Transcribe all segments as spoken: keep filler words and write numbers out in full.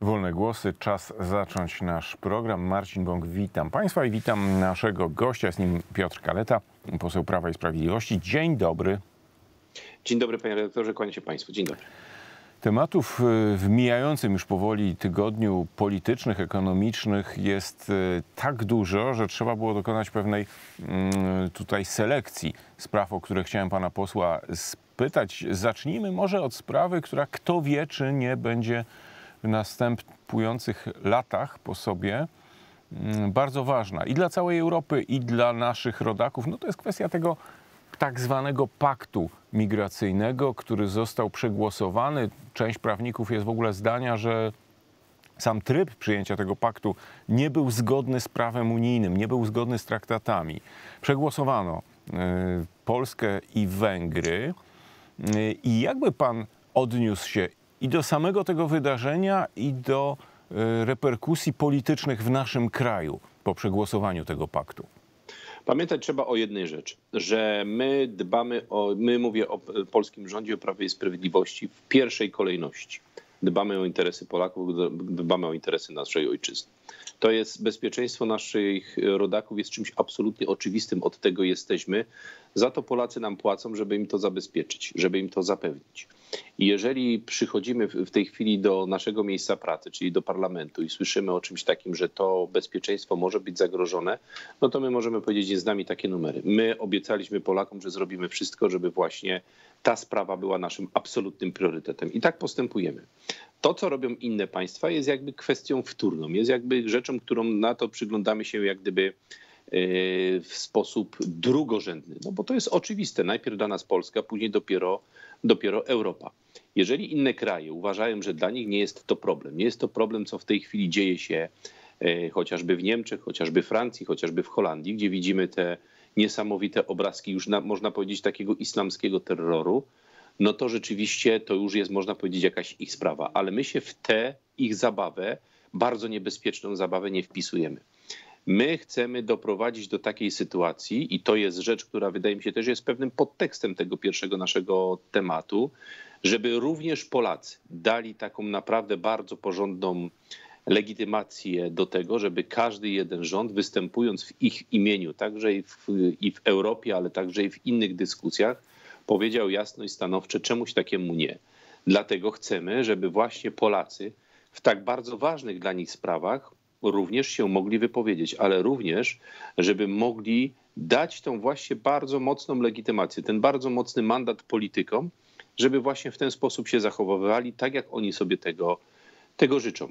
Wolne głosy, czas zacząć nasz program. Marcin Bąk, witam Państwa i witam naszego gościa, z nim Piotr Kaleta, poseł Prawa i Sprawiedliwości. Dzień dobry. Dzień dobry, panie redaktorze, kłaniam się Państwu. Dzień dobry. Tematów w mijającym już powoli tygodniu politycznych, ekonomicznych jest tak dużo, że trzeba było dokonać pewnej tutaj selekcji spraw, o które chciałem pana posła spytać. Zacznijmy może od sprawy, która kto wie, czy nie będzie w następujących latach po sobie bardzo ważna i dla całej Europy, i dla naszych rodaków. No to jest kwestia tego tak zwanego paktu migracyjnego, który został przegłosowany. Część prawników jest w ogóle zdania, że sam tryb przyjęcia tego paktu nie był zgodny z prawem unijnym, nie był zgodny z traktatami. Przegłosowano y, Polskę i Węgry. Y, I jakby pan odniósł się i do samego tego wydarzenia, i do y, reperkusji politycznych w naszym kraju po przegłosowaniu tego paktu? Pamiętać trzeba o jednej rzeczy, że my dbamy o, my mówię o polskim rządzie, o Prawie i Sprawiedliwości w pierwszej kolejności. Dbamy o interesy Polaków, dbamy o interesy naszej ojczyzny. To jest bezpieczeństwo naszych rodaków, jest czymś absolutnie oczywistym, od tego jesteśmy. Za to Polacy nam płacą, żeby im to zabezpieczyć, żeby im to zapewnić. I jeżeli przychodzimy w tej chwili do naszego miejsca pracy, czyli do parlamentu i słyszymy o czymś takim, że to bezpieczeństwo może być zagrożone, no to my możemy powiedzieć, jest z nami takie numery. My obiecaliśmy Polakom, że zrobimy wszystko, żeby właśnie ta sprawa była naszym absolutnym priorytetem. I tak postępujemy. To, co robią inne państwa, jest jakby kwestią wtórną, jest jakby rzeczą, którą na to przyglądamy się jak gdyby w sposób drugorzędny. No bo to jest oczywiste. Najpierw dla nas Polska, później dopiero, dopiero Europa. Jeżeli inne kraje uważają, że dla nich nie jest to problem, nie jest to problem, co w tej chwili dzieje się chociażby w Niemczech, chociażby w Francji, chociażby w Holandii, gdzie widzimy te niesamowite obrazki już na, można powiedzieć takiego islamskiego terroru, no to rzeczywiście to już jest, można powiedzieć, jakaś ich sprawa. Ale my się w tę ich zabawę, bardzo niebezpieczną zabawę, nie wpisujemy. My chcemy doprowadzić do takiej sytuacji i to jest rzecz, która wydaje mi się też jest pewnym podtekstem tego pierwszego naszego tematu, żeby również Polacy dali taką naprawdę bardzo porządną legitymację do tego, żeby każdy jeden rząd, występując w ich imieniu, także i w, i w Europie, ale także i w innych dyskusjach, powiedział jasno i stanowczo czemuś takiemu nie. Dlatego chcemy, żeby właśnie Polacy w tak bardzo ważnych dla nich sprawach również się mogli wypowiedzieć, ale również, żeby mogli dać tą właśnie bardzo mocną legitymację, ten bardzo mocny mandat politykom, żeby właśnie w ten sposób się zachowywali, tak jak oni sobie tego, tego życzą.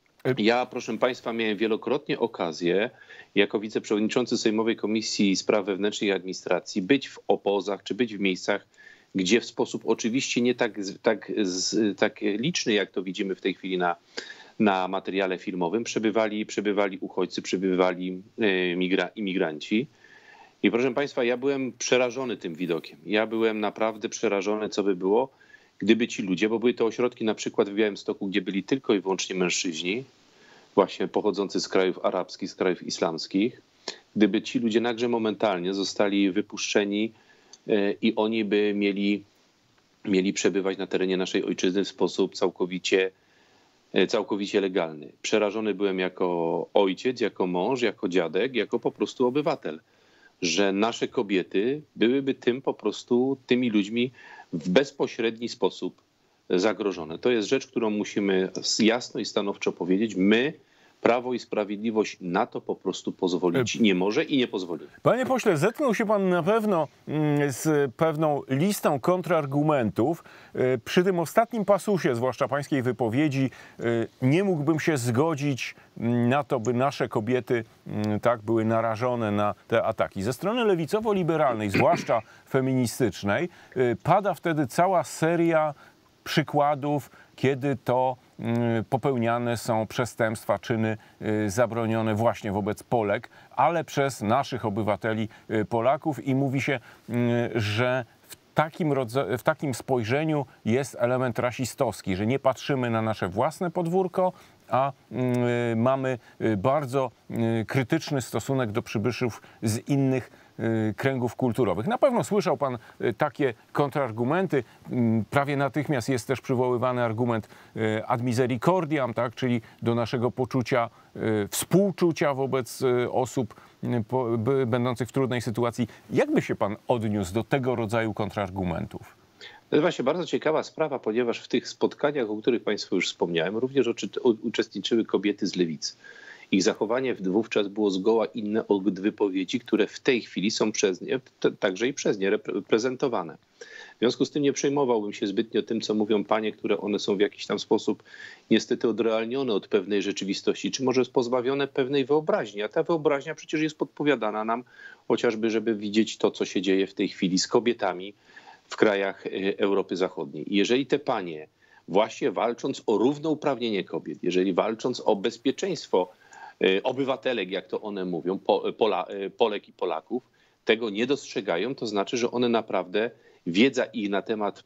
Ja, proszę Państwa, miałem wielokrotnie okazję jako wiceprzewodniczący Sejmowej Komisji Spraw Wewnętrznych i Administracji być w obozach czy być w miejscach, gdzie w sposób oczywiście nie tak, tak, tak liczny, jak to widzimy w tej chwili na, na materiale filmowym, przebywali, przebywali uchodźcy, przebywali migra, imigranci. I proszę Państwa, ja byłem przerażony tym widokiem. Ja byłem naprawdę przerażony, co by było, gdyby ci ludzie, bo były to ośrodki na przykład w Białymstoku, gdzie byli tylko i wyłącznie mężczyźni, właśnie pochodzący z krajów arabskich, z krajów islamskich, gdyby ci ludzie nagle momentalnie zostali wypuszczeni i oni by mieli, mieli przebywać na terenie naszej ojczyzny w sposób całkowicie, całkowicie legalny. Przerażony byłem jako ojciec, jako mąż, jako dziadek, jako po prostu obywatel, że nasze kobiety byłyby tym po prostu, tymi ludźmi w bezpośredni sposób zagrożone. To jest rzecz, którą musimy jasno i stanowczo powiedzieć. My, Prawo i Sprawiedliwość, na to po prostu pozwolić nie może i nie pozwolimy. Panie pośle, zetknął się pan na pewno z pewną listą kontrargumentów. Przy tym ostatnim pasusie, zwłaszcza pańskiej wypowiedzi, nie mógłbym się zgodzić na to, by nasze kobiety tak były narażone na te ataki. Ze strony lewicowo-liberalnej, zwłaszcza feministycznej, pada wtedy cała seria przykładów, kiedy to popełniane są przestępstwa, czyny zabronione właśnie wobec Polek, ale przez naszych obywateli Polaków i mówi się, że w takim, w takim spojrzeniu jest element rasistowski, że nie patrzymy na nasze własne podwórko, a mamy bardzo krytyczny stosunek do przybyszów z innych kręgów kulturowych. Na pewno słyszał pan takie kontrargumenty. Prawie natychmiast jest też przywoływany argument ad misericordiam, tak, czyli do naszego poczucia współczucia wobec osób będących w trudnej sytuacji. Jak by się pan odniósł do tego rodzaju kontrargumentów? To jest właśnie bardzo ciekawa sprawa, ponieważ w tych spotkaniach, o których państwu już wspomniałem, również uczestniczyły kobiety z lewicy. Ich zachowanie wówczas było zgoła inne od wypowiedzi, które w tej chwili są przez nie, także i przez nie reprezentowane. W związku z tym nie przejmowałbym się zbytnio tym, co mówią panie, które one są w jakiś tam sposób niestety odrealnione od pewnej rzeczywistości, czy może pozbawione pewnej wyobraźni. A ta wyobraźnia przecież jest podpowiadana nam chociażby, żeby widzieć to, co się dzieje w tej chwili z kobietami w krajach Europy Zachodniej. I jeżeli te panie właśnie walcząc o równouprawnienie kobiet, jeżeli walcząc o bezpieczeństwo obywatelek, jak to one mówią, Pola, Polek i Polaków, tego nie dostrzegają, to znaczy, że one naprawdę, wiedza ich na temat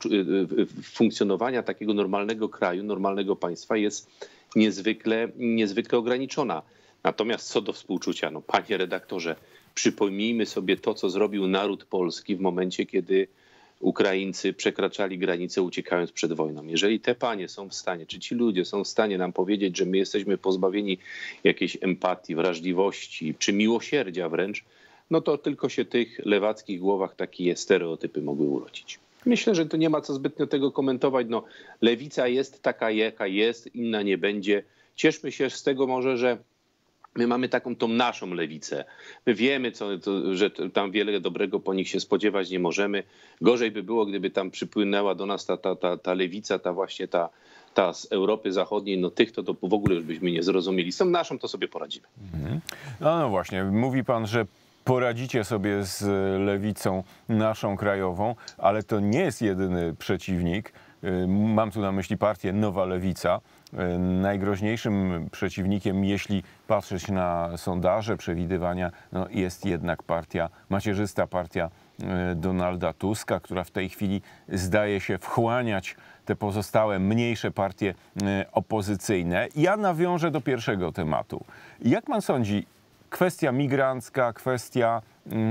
funkcjonowania takiego normalnego kraju, normalnego państwa jest niezwykle, niezwykle ograniczona. Natomiast co do współczucia, no panie redaktorze, przypomnijmy sobie to, co zrobił naród polski w momencie, kiedy Ukraińcy przekraczali granicę, uciekając przed wojną. Jeżeli te panie są w stanie, czy ci ludzie są w stanie nam powiedzieć, że my jesteśmy pozbawieni jakiejś empatii, wrażliwości, czy miłosierdzia wręcz, no to tylko się tych lewackich głowach takie stereotypy mogły urodzić. Myślę, że to nie ma co zbytnio tego komentować. No, lewica jest taka, jaka jest, inna nie będzie. Cieszmy się z tego może, że my mamy taką tą naszą lewicę. My wiemy, co, to, że tam wiele dobrego po nich się spodziewać nie możemy. Gorzej by było, gdyby tam przypłynęła do nas ta, ta, ta, ta lewica, ta właśnie ta, ta z Europy Zachodniej. No tych to, to w ogóle już byśmy nie zrozumieli. Z tą naszą to sobie poradzimy. Mhm. No, no właśnie, mówi pan, że poradzicie sobie z lewicą naszą krajową, ale to nie jest jedyny przeciwnik. Mam tu na myśli partię Nowa Lewica. Najgroźniejszym przeciwnikiem, jeśli patrzeć na sondaże, przewidywania, no jest jednak partia, macierzysta partia Donalda Tuska, która w tej chwili zdaje się wchłaniać te pozostałe mniejsze partie opozycyjne. Ja nawiążę do pierwszego tematu. Jak pan sądzi, kwestia migrancka, kwestia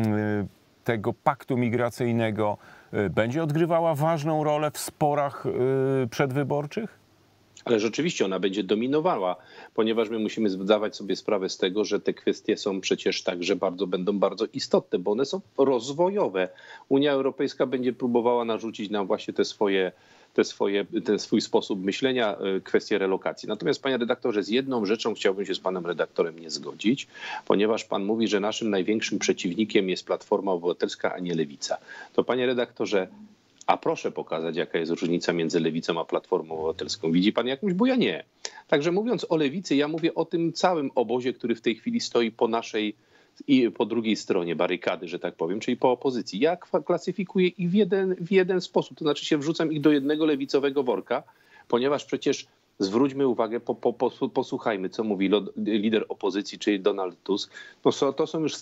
tego paktu migracyjnego będzie odgrywała ważną rolę w sporach przedwyborczych? Ale rzeczywiście ona będzie dominowała, ponieważ my musimy zdawać sobie sprawę z tego, że te kwestie są przecież także bardzo, będą bardzo istotne, bo one są rozwojowe. Unia Europejska będzie próbowała narzucić nam właśnie te swoje, te swoje, ten swój sposób myślenia, kwestie relokacji. Natomiast panie redaktorze, z jedną rzeczą chciałbym się z panem redaktorem nie zgodzić, ponieważ pan mówi, że naszym największym przeciwnikiem jest Platforma Obywatelska, a nie Lewica. To panie redaktorze, a proszę pokazać, jaka jest różnica między Lewicą a Platformą Obywatelską. Widzi pan jakąś? Bo ja nie. Także mówiąc o Lewicy, ja mówię o tym całym obozie, który w tej chwili stoi po naszej i po drugiej stronie barykady, że tak powiem, czyli po opozycji. Ja klasyfikuję ich w jeden, w jeden sposób, to znaczy się wrzucam ich do jednego lewicowego worka, ponieważ przecież zwróćmy uwagę, po, po, po, posłuchajmy, co mówi lider opozycji, czyli Donald Tusk. No, to są już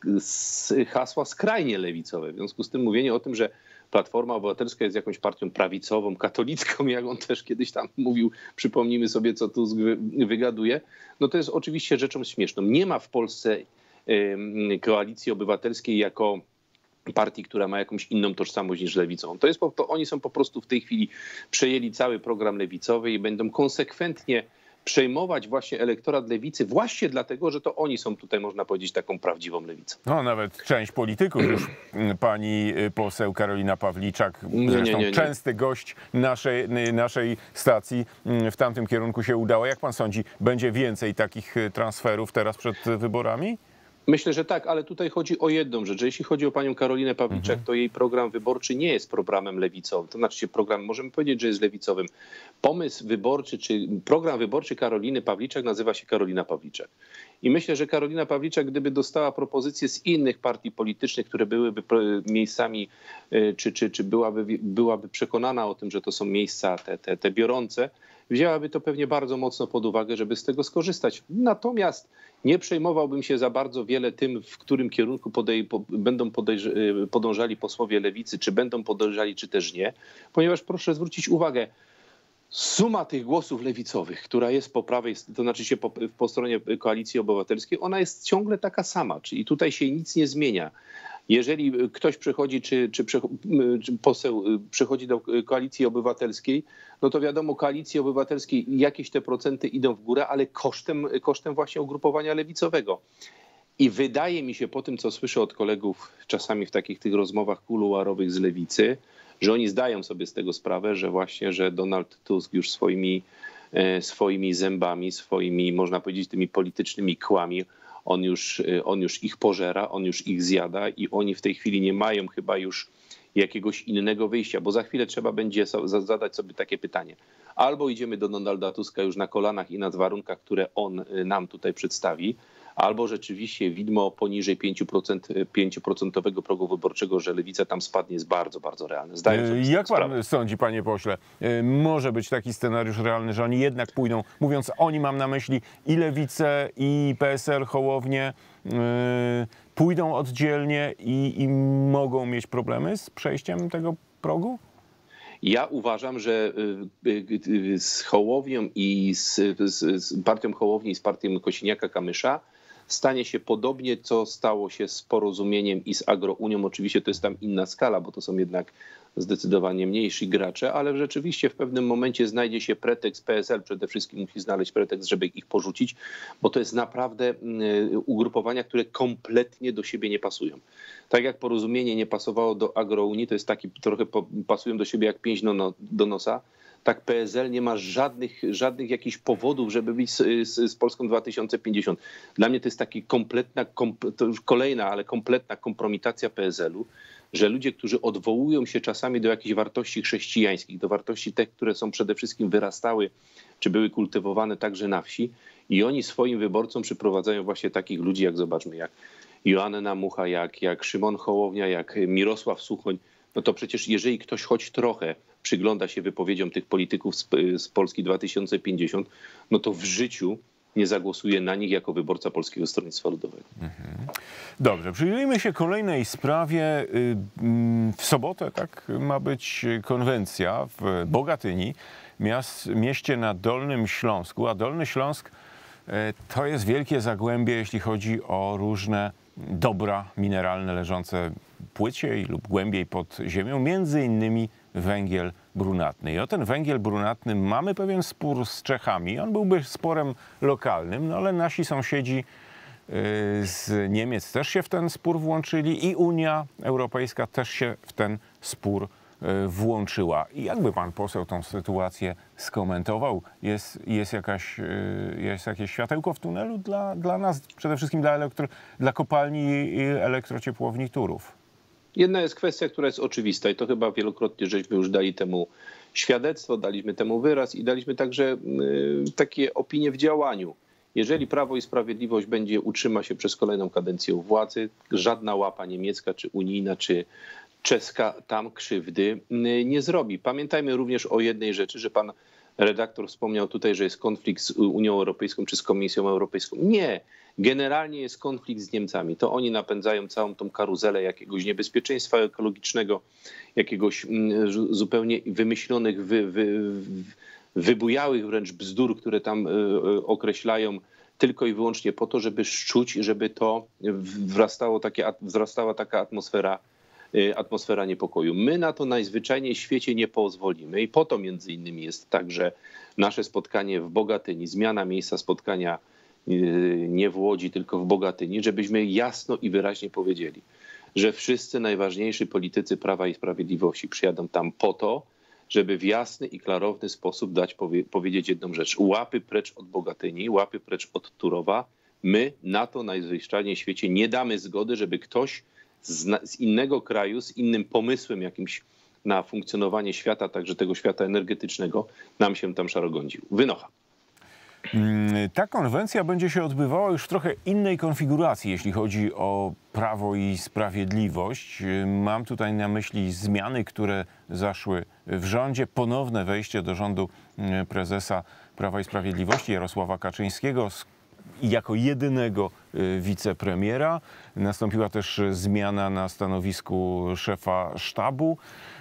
hasła skrajnie lewicowe. W związku z tym mówienie o tym, że Platforma Obywatelska jest jakąś partią prawicową, katolicką, jak on też kiedyś tam mówił, przypomnijmy sobie, co Tusk wygaduje, no to jest oczywiście rzeczą śmieszną. Nie ma w Polsce Koalicji Obywatelskiej jako partii, która ma jakąś inną tożsamość niż lewicową. To jest, to oni są po prostu w tej chwili przejęli cały program lewicowy i będą konsekwentnie przejmować właśnie elektorat lewicy właśnie dlatego, że to oni są tutaj, można powiedzieć, taką prawdziwą lewicą. No nawet część polityków, już pani poseł Karolina Pawliczak, zresztą nie, nie, nie. częsty gość naszej, naszej stacji, w tamtym kierunku się udała. Jak pan sądzi, będzie więcej takich transferów teraz przed wyborami? Myślę, że tak, ale tutaj chodzi o jedną rzecz. Jeśli chodzi o panią Karolinę Pawliczak, mhm. to jej program wyborczy nie jest programem lewicowym. To znaczy się program, możemy powiedzieć, że jest lewicowym. Pomysł wyborczy, czy program wyborczy Karoliny Pawliczak nazywa się Karolina Pawliczak. I myślę, że Karolina Pawliczak, gdyby dostała propozycje z innych partii politycznych, które byłyby miejscami, czy, czy, czy byłaby, byłaby przekonana o tym, że to są miejsca te, te, te biorące, wzięłaby to pewnie bardzo mocno pod uwagę, żeby z tego skorzystać. Natomiast nie przejmowałbym się za bardzo wiele tym, w którym kierunku podej, po, będą podejrz- podążali posłowie lewicy, czy będą podążali, czy też nie, ponieważ proszę zwrócić uwagę, Suma tych głosów lewicowych, która jest po prawej, to znaczy się po, po stronie Koalicji Obywatelskiej, ona jest ciągle taka sama, czyli tutaj się nic nie zmienia. Jeżeli ktoś przychodzi, czy, czy, czy poseł przychodzi do Koalicji Obywatelskiej, no to wiadomo, Koalicji Obywatelskiej jakieś te procenty idą w górę, ale kosztem, kosztem właśnie ugrupowania lewicowego. I wydaje mi się po tym, co słyszę od kolegów czasami w takich tych rozmowach kuluarowych z lewicy, że oni zdają sobie z tego sprawę, że właśnie, że Donald Tusk już swoimi, swoimi zębami, swoimi, można powiedzieć, tymi politycznymi kłami, on już, on już ich pożera, on już ich zjada i oni w tej chwili nie mają chyba już jakiegoś innego wyjścia, bo za chwilę trzeba będzie zadać sobie takie pytanie. Albo idziemy do Donalda Tuska już na kolanach i na warunkach, które on nam tutaj przedstawi, albo rzeczywiście widmo poniżej pięć procent, pięć procent progu wyborczego, że lewica tam spadnie, jest bardzo, bardzo realne. Zdaję sobie Jak pan sprawę. sądzi, panie pośle, może być taki scenariusz realny, że oni jednak pójdą, mówiąc oni, mam na myśli i lewicę, i P S L, Hołownię, yy, pójdą oddzielnie i, i mogą mieć problemy z przejściem tego progu? Ja uważam, że z Hołownią i z, z, z partią Hołowni i z partią Kosiniaka-Kamysza stanie się podobnie, co stało się z Porozumieniem i z Agrounią. Oczywiście to jest tam inna skala, bo to są jednak zdecydowanie mniejsi gracze, ale rzeczywiście w pewnym momencie znajdzie się pretekst, P S L przede wszystkim musi znaleźć pretekst, żeby ich porzucić, bo to jest naprawdę ugrupowania, które kompletnie do siebie nie pasują. Tak jak Porozumienie nie pasowało do Agrounii, to jest taki, trochę pasują do siebie jak pięść do nosa, tak P S L nie ma żadnych, żadnych jakichś powodów, żeby być z, z, z Polską dwa tysiące pięćdziesiąt. Dla mnie to jest taki kompletna, to już kolejna, ale kompletna kompromitacja P S L-u, że ludzie, którzy odwołują się czasami do jakichś wartości chrześcijańskich, do wartości tych, które są przede wszystkim wyrastały, czy były kultywowane także na wsi, i oni swoim wyborcom przyprowadzają właśnie takich ludzi, jak zobaczmy, jak Joanna Mucha, jak, jak Szymon Hołownia, jak Mirosław Suchoń, no to przecież jeżeli ktoś choć trochę przygląda się wypowiedziom tych polityków z, z Polski dwa tysiące pięćdziesiąt, no to w życiu nie zagłosuje na nich jako wyborca Polskiego Stronnictwa Ludowego. Mhm. Dobrze, przyjrzyjmy się kolejnej sprawie. W sobotę tak ma być konwencja w Bogatyni, miast, mieście na Dolnym Śląsku, a Dolny Śląsk to jest wielkie zagłębie, jeśli chodzi o różne dobra mineralne leżące płyciej lub głębiej pod ziemią, między innymi węgiel brunatny. I o ten węgiel brunatny mamy pewien spór z Czechami. On byłby sporem lokalnym, no ale nasi sąsiedzi z Niemiec też się w ten spór włączyli i Unia Europejska też się w ten spór włączyła. I jakby pan poseł tą sytuację skomentował? Jest, jest, jakaś, jest jakieś światełko w tunelu dla, dla nas, przede wszystkim dla, elektro, dla kopalni i elektrociepłowni Turów? Jedna jest kwestia, która jest oczywista i to chyba wielokrotnie żeśmy już dali temu świadectwo, daliśmy temu wyraz i daliśmy także y, takie opinie w działaniu. Jeżeli Prawo i Sprawiedliwość będzie utrzyma się przez kolejną kadencję u władzy, żadna łapa niemiecka, czy unijna, czy czeska tam krzywdy nie zrobi. Pamiętajmy również o jednej rzeczy, że pan redaktor wspomniał tutaj, że jest konflikt z Unią Europejską czy z Komisją Europejską. Nie. Generalnie jest konflikt z Niemcami. To oni napędzają całą tą karuzelę jakiegoś niebezpieczeństwa ekologicznego, jakiegoś zupełnie wymyślonych, wy, wy, wybujałych wręcz bzdur, które tam określają tylko i wyłącznie po to, żeby szczuć, żeby to wzrastało takie, wzrastała taka atmosfera atmosfera niepokoju. My na to najzwyczajniej w świecie nie pozwolimy i po to między innymi jest także nasze spotkanie w Bogatyni, zmiana miejsca spotkania nie w Łodzi, tylko w Bogatyni, żebyśmy jasno i wyraźnie powiedzieli, że wszyscy najważniejsi politycy Prawa i Sprawiedliwości przyjadą tam po to, żeby w jasny i klarowny sposób dać powie- powiedzieć jedną rzecz. Łapy precz od Bogatyni, łapy precz od Turowa. My na to najzwyczajniej w świecie nie damy zgody, żeby ktoś z, z innego kraju, z innym pomysłem jakimś na funkcjonowanie świata, także tego świata energetycznego, nam się tam szarogądził. Wynocha. Ta konwencja będzie się odbywała już w trochę innej konfiguracji, jeśli chodzi o Prawo i Sprawiedliwość. Mam tutaj na myśli zmiany, które zaszły w rządzie, ponowne wejście do rządu prezesa Prawa i Sprawiedliwości Jarosława Kaczyńskiego jako jedynego wicepremiera. Nastąpiła też zmiana na stanowisku szefa sztabu.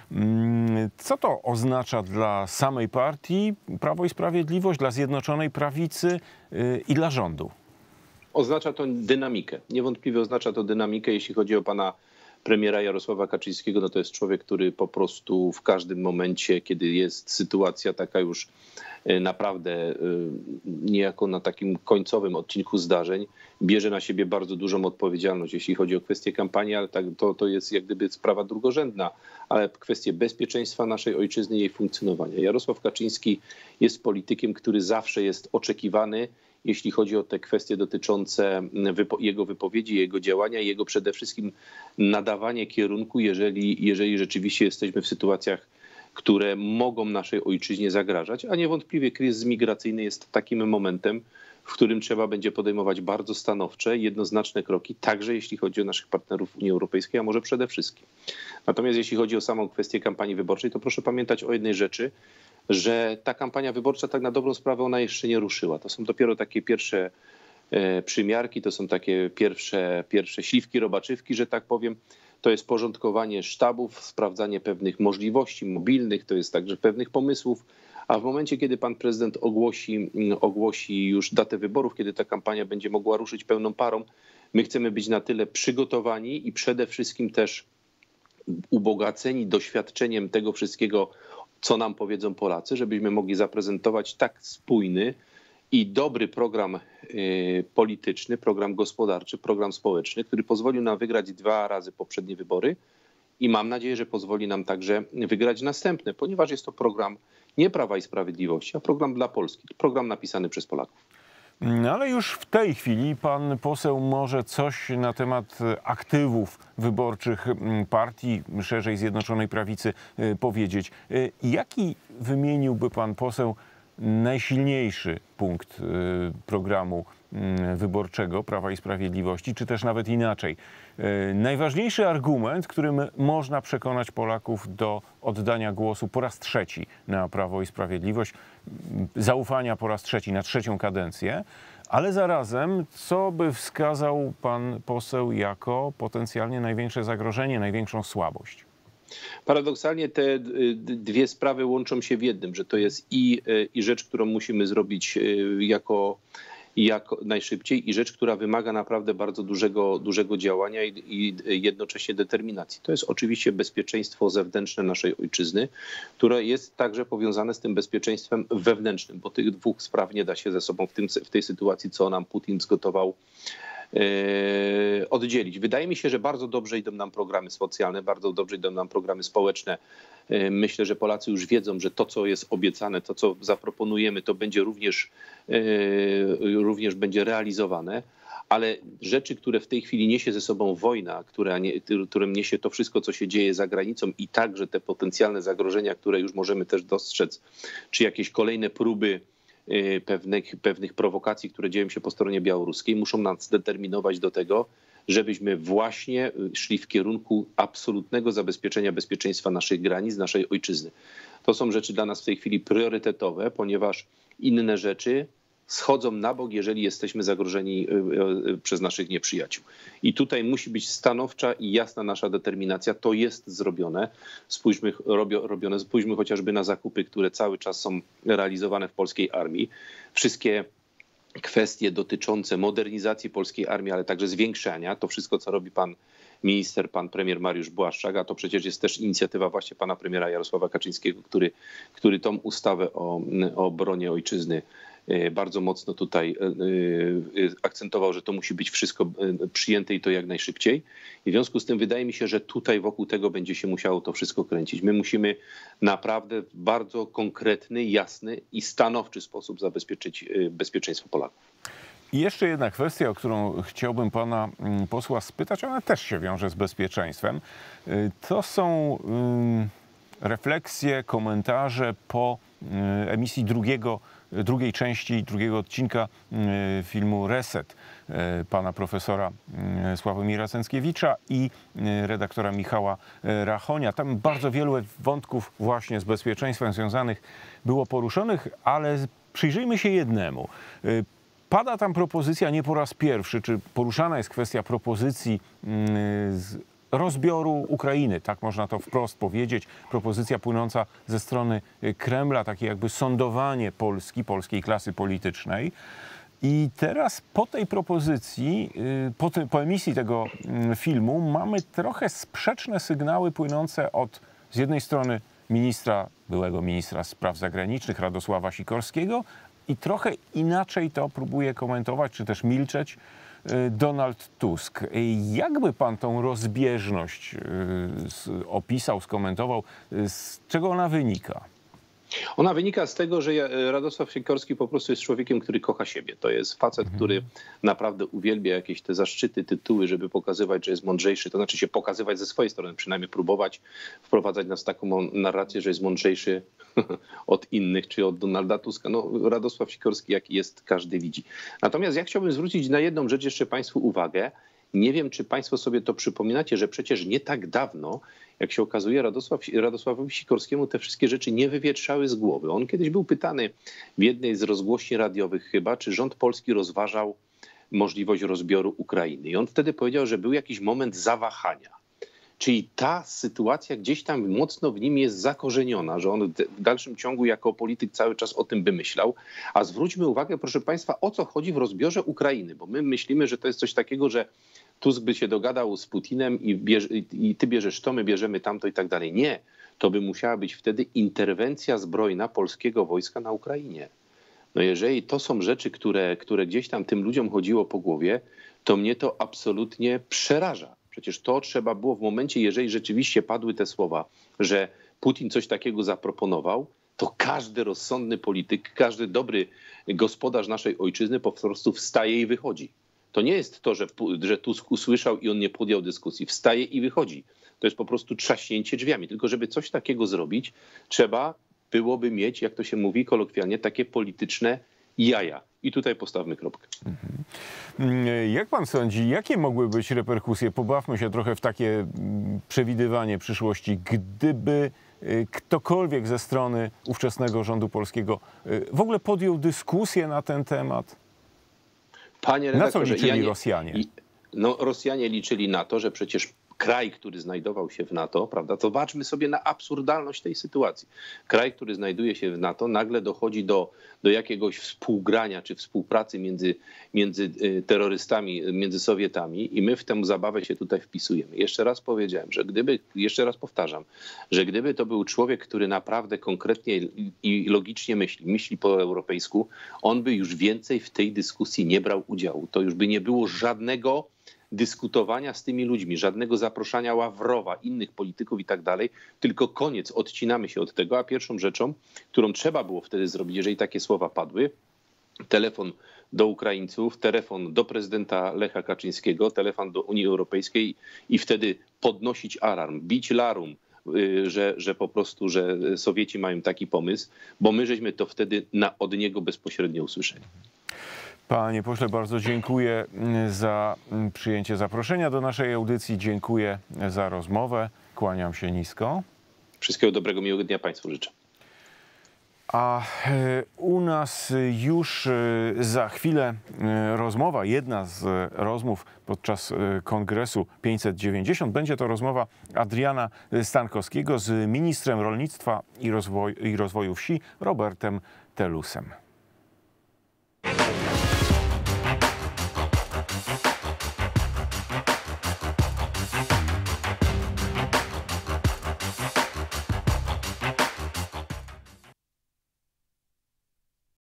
Co to oznacza dla samej partii Prawo i Sprawiedliwość, dla Zjednoczonej Prawicy i dla rządu? Oznacza to dynamikę. Niewątpliwie oznacza to dynamikę, jeśli chodzi o pana premiera Jarosława Kaczyńskiego. No to jest człowiek, który po prostu w każdym momencie, kiedy jest sytuacja taka już naprawdę niejako na takim końcowym odcinku zdarzeń, bierze na siebie bardzo dużą odpowiedzialność, jeśli chodzi o kwestię kampanii, ale tak, to, to jest jak gdyby sprawa drugorzędna, ale kwestie bezpieczeństwa naszej ojczyzny i jej funkcjonowania. Jarosław Kaczyński jest politykiem, który zawsze jest oczekiwany, jeśli chodzi o te kwestie dotyczące wypo- jego wypowiedzi, jego działania i jego przede wszystkim nadawanie kierunku, jeżeli, jeżeli rzeczywiście jesteśmy w sytuacjach, które mogą naszej ojczyźnie zagrażać, a niewątpliwie kryzys migracyjny jest takim momentem, w którym trzeba będzie podejmować bardzo stanowcze, jednoznaczne kroki, także jeśli chodzi o naszych partnerów Unii Europejskiej, a może przede wszystkim. Natomiast jeśli chodzi o samą kwestię kampanii wyborczej, to proszę pamiętać o jednej rzeczy, że ta kampania wyborcza tak na dobrą sprawę ona jeszcze nie ruszyła. To są dopiero takie pierwsze przymiarki, to są takie pierwsze, pierwsze śliwki, robaczywki, że tak powiem. To jest porządkowanie sztabów, sprawdzanie pewnych możliwości mobilnych, to jest także pewnych pomysłów, a w momencie, kiedy pan prezydent ogłosi, ogłosi już datę wyborów, kiedy ta kampania będzie mogła ruszyć pełną parą, my chcemy być na tyle przygotowani i przede wszystkim też ubogaceni doświadczeniem tego wszystkiego, co nam powiedzą Polacy, żebyśmy mogli zaprezentować tak spójny i dobry program polityczny, program gospodarczy, program społeczny, który pozwolił nam wygrać dwa razy poprzednie wybory i mam nadzieję, że pozwoli nam także wygrać następne, ponieważ jest to program nie Prawa i Sprawiedliwości, a program dla Polski, program napisany przez Polaków. No ale już w tej chwili pan poseł może coś na temat aktywów wyborczych partii, szerzej Zjednoczonej Prawicy powiedzieć. Jaki wymieniłby pan poseł najsilniejszy punkt programu wyborczego Prawa i Sprawiedliwości, czy też nawet inaczej? Najważniejszy argument, którym można przekonać Polaków do oddania głosu po raz trzeci na Prawo i Sprawiedliwość, zaufania po raz trzeci na trzecią kadencję, ale zarazem, co by wskazał pan poseł jako potencjalnie największe zagrożenie, największą słabość? Paradoksalnie te dwie sprawy łączą się w jednym, że to jest i, i rzecz, którą musimy zrobić jako, jako najszybciej i rzecz, która wymaga naprawdę bardzo dużego, dużego działania i, i jednocześnie determinacji. To jest oczywiście bezpieczeństwo zewnętrzne naszej ojczyzny, które jest także powiązane z tym bezpieczeństwem wewnętrznym, bo tych dwóch spraw nie da się ze sobą w, tym, w tej sytuacji, co nam Putin zgotował, oddzielić. Wydaje mi się, że bardzo dobrze idą nam programy socjalne, bardzo dobrze idą nam programy społeczne. Myślę, że Polacy już wiedzą, że to, co jest obiecane, to, co zaproponujemy, to będzie również, również będzie realizowane, ale rzeczy, które w tej chwili niesie ze sobą wojna, która nie, którym niesie to wszystko, co się dzieje za granicą i także te potencjalne zagrożenia, które już możemy też dostrzec, czy jakieś kolejne próby Pewnych, pewnych prowokacji, które dzieją się po stronie białoruskiej, muszą nas zdeterminować do tego, żebyśmy właśnie szli w kierunku absolutnego zabezpieczenia bezpieczeństwa naszych granic, naszej ojczyzny. To są rzeczy dla nas w tej chwili priorytetowe, ponieważ inne rzeczy schodzą na bok, jeżeli jesteśmy zagrożeni przez naszych nieprzyjaciół. I tutaj musi być stanowcza i jasna nasza determinacja. To jest zrobione. Spójrzmy, robione. Spójrzmy chociażby na zakupy, które cały czas są realizowane w polskiej armii. Wszystkie kwestie dotyczące modernizacji polskiej armii, ale także zwiększania. To wszystko, co robi pan minister, pan premier Mariusz Błaszczak, a to przecież jest też inicjatywa właśnie pana premiera Jarosława Kaczyńskiego, który, który tą ustawę o, o obronie ojczyzny bardzo mocno tutaj akcentował, że to musi być wszystko przyjęte i to jak najszybciej. I w związku z tym wydaje mi się, że tutaj wokół tego będzie się musiało to wszystko kręcić. My musimy naprawdę w bardzo konkretny, jasny i stanowczy sposób zabezpieczyć bezpieczeństwo Polaków. I jeszcze jedna kwestia, o którą chciałbym pana posła spytać, ona też się wiąże z bezpieczeństwem. To są refleksje, komentarze po emisji drugiego, drugiej części, drugiego odcinka filmu Reset pana profesora Sławomira Cęckiewicza i redaktora Michała Rachonia. Tam bardzo wielu wątków właśnie z bezpieczeństwem związanych było poruszonych, ale przyjrzyjmy się jednemu. pada tam propozycja nie po raz pierwszy, czy poruszana jest kwestia propozycji z rozbioru Ukrainy, tak można to wprost powiedzieć. Propozycja płynąca ze strony Kremla, takie jakby sądowanie Polski, polskiej klasy politycznej. I teraz po tej propozycji, po, te, po emisji tego filmu mamy trochę sprzeczne sygnały płynące od z jednej strony ministra, byłego ministra spraw zagranicznych Radosława Sikorskiego i trochę inaczej to próbuje komentować, czy też milczeć Donald Tusk. Jakby pan tą rozbieżność opisał, skomentował, z czego ona wynika? Ona wynika z tego, że Radosław Sikorski po prostu jest człowiekiem, który kocha siebie. To jest facet, który naprawdę uwielbia jakieś te zaszczyty, tytuły, żeby pokazywać, że jest mądrzejszy. To znaczy się pokazywać ze swojej strony, przynajmniej próbować wprowadzać nas w taką narrację, że jest mądrzejszy od innych, czy od Donalda Tuska. No, Radosław Sikorski jaki jest, każdy widzi. Natomiast ja chciałbym zwrócić na jedną rzecz jeszcze państwu uwagę. Nie wiem, czy państwo sobie to przypominacie, że przecież nie tak dawno, jak się okazuje, Radosław, Radosławowi Sikorskiemu te wszystkie rzeczy nie wywietrzały z głowy. On kiedyś był pytany w jednej z rozgłośni radiowych chyba, czy rząd polski rozważał możliwość rozbioru Ukrainy. I on wtedy powiedział, że był jakiś moment zawahania. Czyli ta sytuacja gdzieś tam mocno w nim jest zakorzeniona, że on w dalszym ciągu jako polityk cały czas o tym by myślał. A zwróćmy uwagę, proszę państwa, o co chodzi w rozbiorze Ukrainy, bo my myślimy, że to jest coś takiego, że Tusk by się dogadał z Putinem i, bierz, i ty bierzesz to, my bierzemy tamto i tak dalej. Nie, to by musiała być wtedy interwencja zbrojna polskiego wojska na Ukrainie. No jeżeli to są rzeczy, które, które gdzieś tam tym ludziom chodziło po głowie, to mnie to absolutnie przeraża. Przecież to trzeba było w momencie, jeżeli rzeczywiście padły te słowa, że Putin coś takiego zaproponował, to każdy rozsądny polityk, każdy dobry gospodarz naszej ojczyzny po prostu wstaje i wychodzi. To nie jest to, że, że Tusk usłyszał i on nie podjął dyskusji. Wstaje i wychodzi. To jest po prostu trzaśnięcie drzwiami. Tylko żeby coś takiego zrobić, trzeba byłoby mieć, jak to się mówi kolokwialnie, takie polityczne jaja. I tutaj postawmy kropkę. Jak pan sądzi, jakie mogły być reperkusje? Pobawmy się trochę w takie przewidywanie przyszłości, gdyby ktokolwiek ze strony ówczesnego rządu polskiego w ogóle podjął dyskusję na ten temat? Panie na co liczyli ja nie, Rosjanie? No, Rosjanie liczyli na to, że przecież kraj, który znajdował się w NATO, prawda, to zobaczmy sobie na absurdalność tej sytuacji. Kraj, który znajduje się w NATO, nagle dochodzi do, do jakiegoś współgrania czy współpracy między, między terrorystami, między Sowietami i my w tę zabawę się tutaj wpisujemy. Jeszcze raz powiedziałem, że gdyby, jeszcze raz powtarzam, że gdyby to był człowiek, który naprawdę konkretnie i logicznie myśli, myśli po europejsku, on by już więcej w tej dyskusji nie brał udziału. To już by nie było żadnego dyskutowania z tymi ludźmi, żadnego zaproszenia Ławrowa, innych polityków i tak dalej, tylko koniec, odcinamy się od tego, a pierwszą rzeczą, którą trzeba było wtedy zrobić, jeżeli takie słowa padły, telefon do Ukraińców, telefon do prezydenta Lecha Kaczyńskiego, telefon do Unii Europejskiej i wtedy podnosić alarm, bić larum, że, że po prostu, że Sowieci mają taki pomysł, bo my żeśmy to wtedy na, od niego bezpośrednio usłyszeli. Panie pośle, bardzo dziękuję za przyjęcie zaproszenia do naszej audycji. Dziękuję za rozmowę. Kłaniam się nisko. Wszystkiego dobrego, miłego dnia państwu życzę. A u nas już za chwilę rozmowa, jedna z rozmów podczas Kongresu pięćset dziewięćdziesiąt. Będzie to rozmowa Adriana Stankowskiego z ministrem rolnictwa i rozwoju, i rozwoju wsi Robertem Telusem.